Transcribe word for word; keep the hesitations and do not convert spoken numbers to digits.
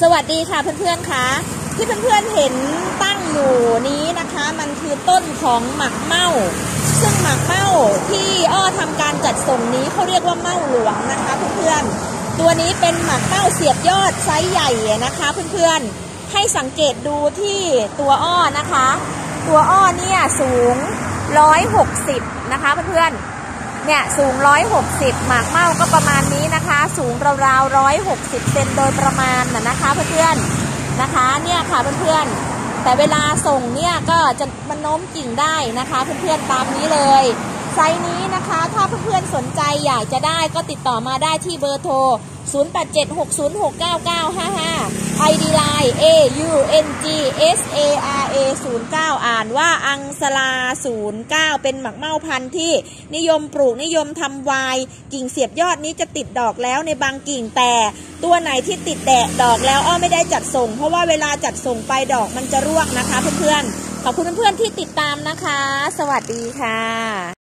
สวัสดีค่ะเพื่อนๆค่ะที่เพื่อนๆเห็นตั้งอยู่นี้นะคะมันคือต้นของหมักเม่าซึ่งหมักเม่าที่อ้อทำการจัดส่งนี้เขาเรียกว่าเม่าหลวงนะคะเพื่อนๆตัวนี้เป็นหมักเม่าเสียบยอดไซส์ใหญ่นะคะเพื่อนๆให้สังเกตดูที่ตัวอ้อนะคะตัวอ้อเนี่ยสูงหนึ่งร้อยหกสิบนะคะเพื่อนๆเนี่ยสูงหนึ่งร้อยหกสิบหมากเม่าก็ประมาณนี้นะคะสูงราวๆหนึ่งร้อยหกสิบเซนโดยประมาณน่ะนะคะเพื่อนๆนะคะเนี่ยค่ะเพื่อนๆแต่เวลาส่งเนี่ยก็จะมันโน้มกิ่งได้นะคะเพื่อนๆตามนี้เลยไซส์นี้นะคะถ้าเพื่อนๆสนใจอยากจะได้ก็ติดต่อมาได้ที่เบอร์โทรศูนย์ แปด เจ็ด หก ศูนย์ หก เก้า เก้า ห้า ห้า ไอ ดี ไลน์ เอ ยู เอ็น จี เอส เอ อาร์ เอ ศูนย์ เก้า อ่านว่าอังสลาศูนย์เก้าเป็นหมักเม่าพันธุ์ที่นิยมปลูกนิยมทำไวน์กิ่งเสียบยอดนี้จะติดดอกแล้วในบางกิ่งแต่ตัวไหนที่ติดแดดดอกแล้วอ้อไม่ได้จัดส่งเพราะว่าเวลาจัดส่งไปดอกมันจะร่วงนะคะเพื่อนๆขอบคุณเพื่อนๆที่ติดตามนะคะสวัสดีค่ะ